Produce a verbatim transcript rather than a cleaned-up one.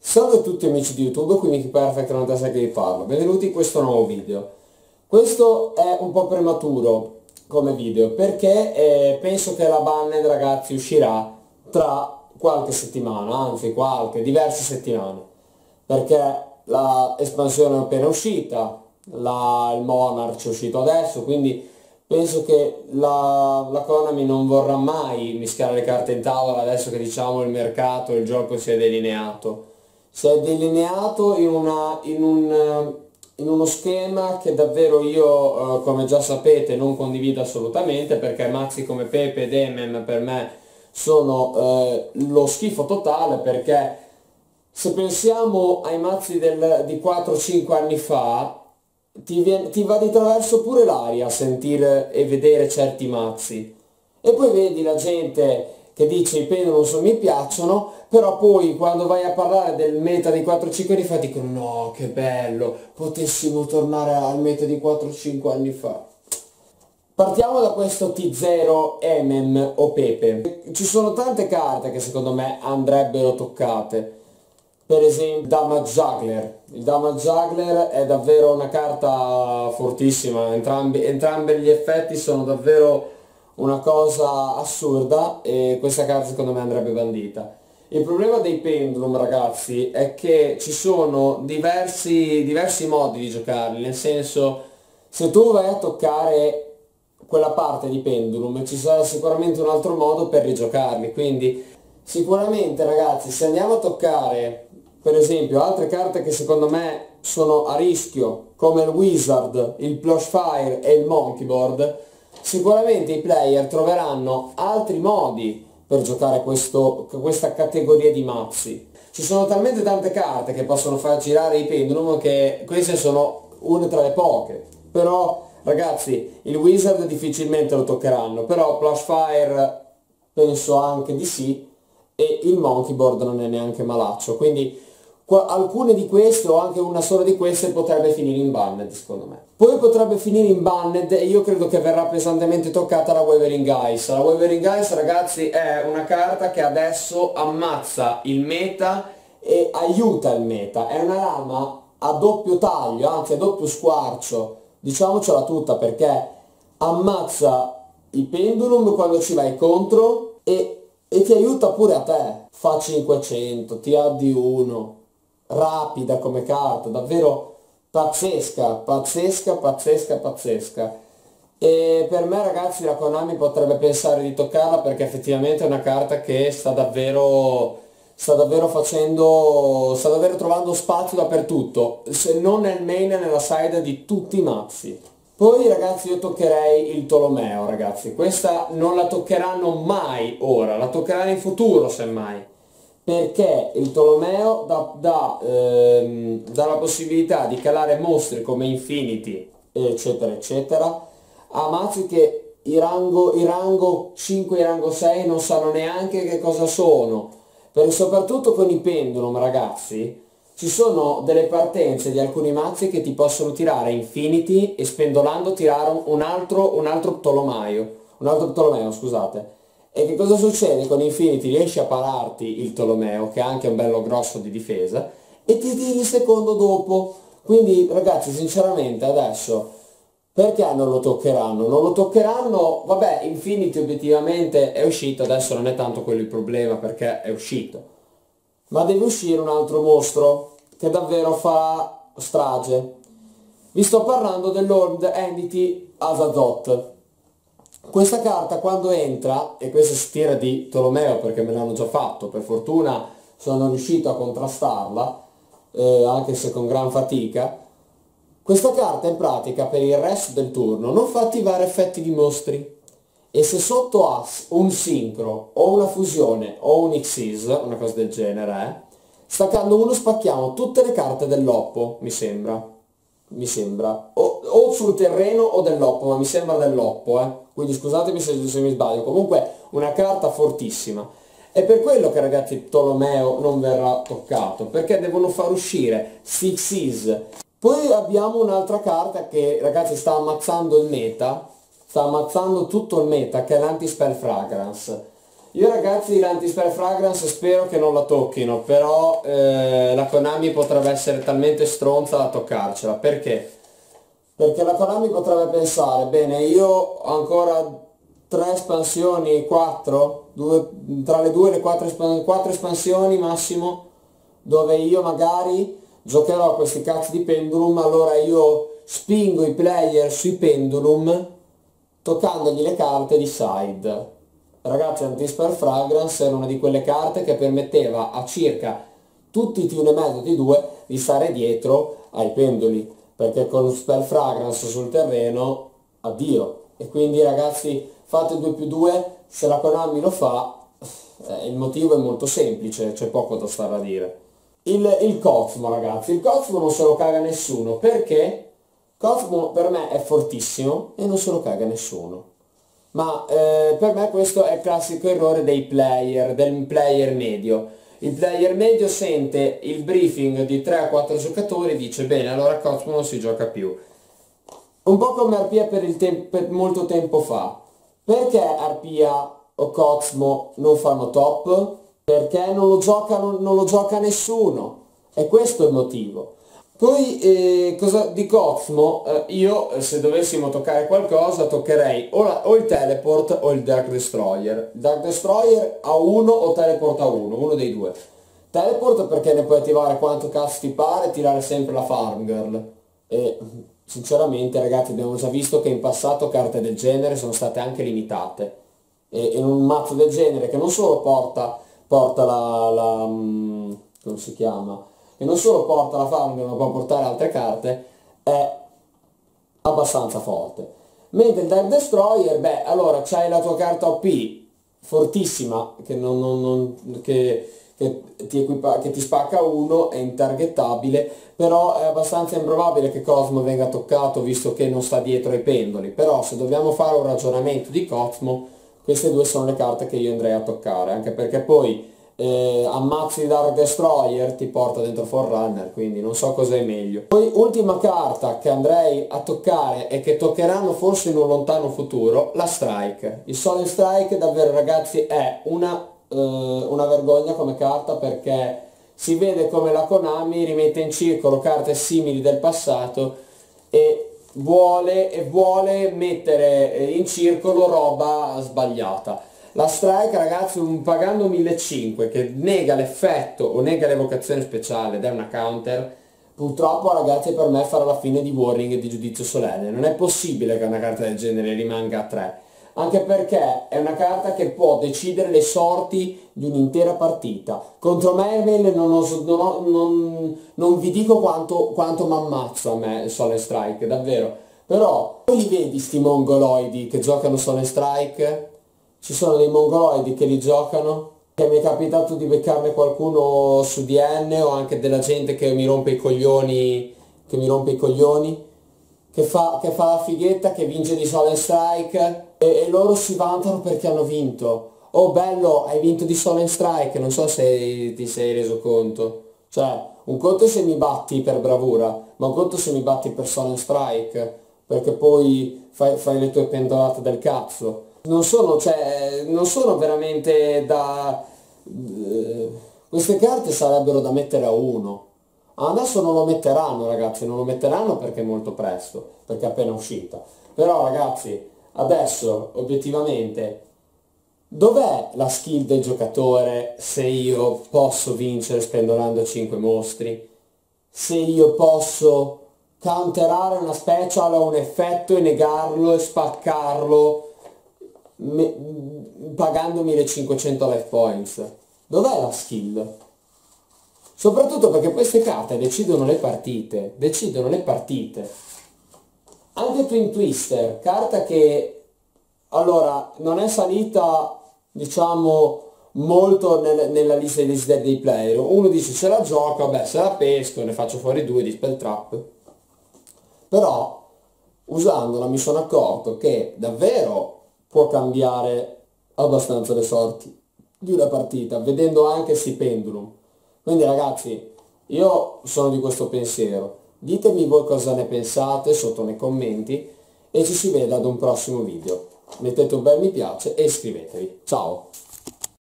Salve a tutti amici di YouTube, qui Mickey Perfect novantasei che vi parla, benvenuti in questo nuovo video. Questo è un po' prematuro come video perché eh, penso che la banned, ragazzi, uscirà tra qualche settimana, anzi qualche, diverse settimane, perché la espansione è appena uscita, la, il Monarch è uscito adesso, quindi penso che la, la Konami non vorrà mai mischiare le carte in tavola adesso che, diciamo, il mercato, il gioco si è delineato. Si è delineato in, una, in, un, in uno schema che davvero io, eh, come già sapete, non condivido assolutamente, perché mazzi come Pepe ed Emem per me sono eh, lo schifo totale, perché se pensiamo ai mazzi del, di quattro cinque anni fa, ti, viene, ti va di traverso pure l'aria a sentire e vedere certi mazzi. E poi vedi la gente che dice i pendulum non mi piacciono, però poi quando vai a parlare del meta di quattro cinque anni fa dicono no, che bello, potessimo tornare al meta di quattro cinque anni fa. Partiamo da questo T zero Emem o Pepe. Ci sono tante carte che secondo me andrebbero toccate. Per esempio Damage Juggler. Il Damage Juggler è davvero una carta fortissima, entrambi, entrambi gli effetti sono davvero una cosa assurda e questa carta secondo me andrebbe bandita. Il problema dei pendulum, ragazzi, è che ci sono diversi, diversi modi di giocarli, nel senso, se tu vai a toccare quella parte di pendulum ci sarà sicuramente un altro modo per rigiocarli, quindi sicuramente, ragazzi, se andiamo a toccare per esempio altre carte che secondo me sono a rischio, come il Wizard, il Plushfire e il Monkey Board, sicuramente i player troveranno altri modi per giocare questo, questa categoria di mazzi. Ci sono talmente tante carte che possono far girare i pendulum che queste sono una tra le poche. Però, ragazzi, il Wizard difficilmente lo toccheranno, però Plushfire penso anche di sì, e il Monkey Board non è neanche malaccio, quindi alcune di queste o anche una sola di queste potrebbe finire in banned, secondo me. Poi potrebbe finire in banned e io credo che verrà pesantemente toccata la Wuthering Ice. La Wuthering Ice, ragazzi, è una carta che adesso ammazza il meta e aiuta il meta. È una lama a doppio taglio, anzi a doppio squarcio, diciamocela tutta, perché ammazza i pendulum quando ci vai contro e, e ti aiuta pure a te. Fa cinquecento, ti addi uno. Rapida come carta, davvero pazzesca, pazzesca, pazzesca, pazzesca. E per me, ragazzi, la Konami potrebbe pensare di toccarla, perché effettivamente è una carta che sta davvero sta davvero facendo sta davvero trovando spazio dappertutto, se non nel main e nella side di tutti i mazzi. Poi, ragazzi, io toccherei il Tolomeo, ragazzi. Questa non la toccheranno mai ora, la toccheranno in futuro semmai, perché il Tolomeo dà, dà, ehm, dà la possibilità di calare mostri come Infinity, eccetera eccetera, a mazzi che i rango, i rango cinque e i rango sei non sanno neanche che cosa sono, perché soprattutto con i pendulum, ragazzi, ci sono delle partenze di alcuni mazzi che ti possono tirare Infinity e spendolando tirare un altro, un altro Tolomeo, un altro Tolomeo, scusate. E che cosa succede? Con Infinity riesci a pararti il Tolomeo, che ha anche un bello grosso di difesa, e ti tiri il secondo dopo. Quindi, ragazzi, sinceramente adesso perché non lo toccheranno? Non lo toccheranno, vabbè, Infinity obiettivamente è uscito, adesso non è tanto quello il problema perché è uscito, ma deve uscire un altro mostro che davvero fa strage. Vi sto parlando dell'Old Entity Azathoth. Questa carta quando entra, e questa si tira di Tolomeo perché me l'hanno già fatto, per fortuna sono riuscito a contrastarla, eh, anche se con gran fatica. Questa carta in pratica per il resto del turno non fa attivare effetti di mostri, e se sotto ha un sincro o una fusione o un Xyz, una cosa del genere, eh, staccando uno spacchiamo tutte le carte dell'oppo, mi sembra. Mi sembra, o, o sul terreno o dell'oppo, ma mi sembra dell'oppo, eh. Quindi scusatemi se, se mi sbaglio, comunque una carta fortissima. È per quello che, ragazzi, Tolomeo non verrà toccato, perché devono far uscire Six Is. Poi abbiamo un'altra carta che, ragazzi, sta ammazzando il meta, sta ammazzando tutto il meta, che è l'Anti-Spell Fragrance. Io ragazzi l'Anti-Spell Fragrance spero che non la tocchino, però eh, la Konami potrebbe essere talmente stronza da toccarcela. Perché? Perché la Konami potrebbe pensare, bene, io ho ancora tre espansioni, quattro, due, tra le due e le quattro, espan quattro espansioni massimo, dove io magari giocherò questi cazzi di pendulum, allora io spingo i player sui pendulum toccandogli le carte di side. Ragazzi, Anti-Spell Fragrance era una di quelle carte che permetteva a circa tutti i T uno e mezzo T due di stare dietro ai pendoli, perché con Spell Fragrance sul terreno addio. E quindi ragazzi, fate due più due, se la Konami lo fa, eh, il motivo è molto semplice, c'è poco da stare a dire. Il, il Cosmo ragazzi, il Cosmo non se lo caga nessuno, perché Cosmo per me è fortissimo e non se lo caga nessuno. Ma eh, per me questo è il classico errore dei player, del player medio. Il player medio sente il briefing di tre a quattro giocatori e dice bene, allora Cosmo non si gioca più. Un po' come Arpia per, il te per molto tempo fa. Perché Arpia o Cosmo non fanno top? Perché non lo gioca, non, non lo gioca nessuno. E questo è il motivo. Poi eh, cosa, di Cosmo, eh, io se dovessimo toccare qualcosa toccherei o, la, o il Teleport o il Dark Destroyer. Dark Destroyer a uno o Teleport a uno, uno dei due. Teleport perché ne puoi attivare quanto cazzo ti pare e tirare sempre la Farm Girl. E sinceramente ragazzi abbiamo già visto che in passato carte del genere sono state anche limitate. E in un mazzo del genere che non solo porta, porta la, la... come si chiama? Che non solo porta la Farm Girl ma può portare altre carte, è abbastanza forte. Mentre il Dark Destroyer, beh, allora c'hai la tua carta O P fortissima che, non, non, non, che, che, ti, equipa, che ti spacca uno, è intargettabile, però è abbastanza improbabile che Cosmo venga toccato visto che non sta dietro ai pendoli. Però se dobbiamo fare un ragionamento di Cosmo, queste due sono le carte che io andrei a toccare, anche perché poi Eh, ammazzi Dark Destroyer ti porta dentro Forerunner, quindi non so cosa è meglio. Poi ultima carta che andrei a toccare e che toccheranno forse in un lontano futuro, la Strike. Il Solen Strike davvero ragazzi è una, eh, una vergogna come carta, perché si vede come la Konami rimette in circolo carte simili del passato e vuole, e vuole mettere in circolo roba sbagliata. La Strike ragazzi, un, pagando millecinquecento che nega l'effetto o nega l'evocazione speciale ed è una counter, purtroppo ragazzi per me farà la fine di Warning e di Giudizio Solenne. Non è possibile che una carta del genere rimanga a tre, anche perché è una carta che può decidere le sorti di un'intera partita. Contro Mermail non, ho, non, ho, non, non vi dico quanto, quanto mi ammazza a me Solen Strike, davvero. Però poi li vedi sti mongoloidi che giocano Solen Strike? Ci sono dei mongoloidi che li giocano, che mi è capitato di beccarne qualcuno su D N o anche della gente che mi rompe i coglioni, che mi rompe i coglioni, che fa, che fa la fighetta, che vince di Solen Strike e, e loro si vantano perché hanno vinto. Oh bello, hai vinto di Solen Strike, non so se ti sei reso conto. Cioè, un conto è se mi batti per bravura, ma un conto se mi batti per Solen Strike, perché poi fai, fai le tue pendolate del cazzo. Non sono, cioè, non sono veramente da... Eh, queste carte sarebbero da mettere a uno. Adesso non lo metteranno ragazzi, non lo metteranno perché è molto presto, perché è appena uscita. Però ragazzi, adesso obiettivamente, dov'è la skill del giocatore se io posso vincere spendolando cinque mostri? Se io posso counterare una special o un effetto e negarlo e spaccarlo Me, pagando millecinquecento life points. Dov'è la skill? Soprattutto perché queste carte decidono le partite, decidono le partite. Anche Twin Twister, carta che allora non è salita diciamo molto nel, nella lista dei desideri dei player. Uno dice se la gioco, vabbè se la pesco, ne faccio fuori due di spell trap. Però usandola mi sono accorto che davvero può cambiare abbastanza le sorti di una partita, vedendo anche sti pendulum. Quindi ragazzi, io sono di questo pensiero. Ditemi voi cosa ne pensate sotto nei commenti e ci si vede ad un prossimo video. Mettete un bel mi piace e iscrivetevi. Ciao!